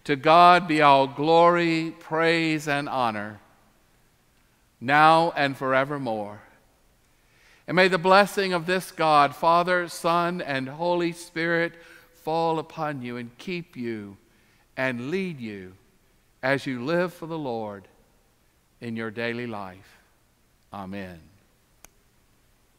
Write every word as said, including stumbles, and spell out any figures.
To God be all glory, praise, and honor, now and forevermore. And may the blessing of this God, Father, Son, and Holy Spirit fall upon you and keep you and lead you as you live for the Lord in your daily life. Amen.